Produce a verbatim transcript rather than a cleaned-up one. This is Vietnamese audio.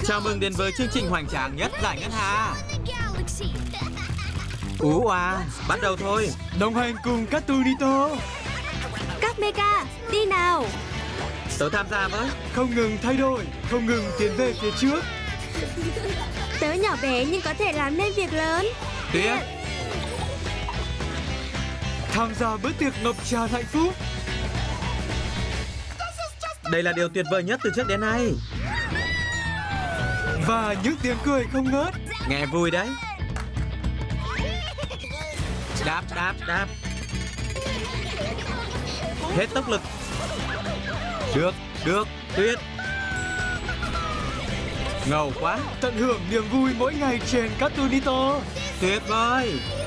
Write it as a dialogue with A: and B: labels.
A: Chào mừng đến với chương trình hoành tráng nhất giải ngân hà. Ú à, bắt đầu thôi.
B: Đồng hành cùng Cartoonito.
C: Các Mega, đi nào.
A: Tớ tham gia với.
B: Không ngừng thay đổi, không ngừng tiến về phía trước.
C: Tớ nhỏ bé nhưng có thể làm nên việc lớn.
A: Tuyết.
B: Tham gia bữa tiệc ngập tràn hạnh phúc.
A: Đây là điều tuyệt vời nhất từ trước đến nay.
B: Và những tiếng cười không ngớt.
A: Nghe vui đấy. Đáp, đáp, đáp. Hết tốc lực. Được, được, Tuyết. Ngầu quá.
B: Tận hưởng niềm vui mỗi ngày trên Cartoonito.
A: Tuyệt vời.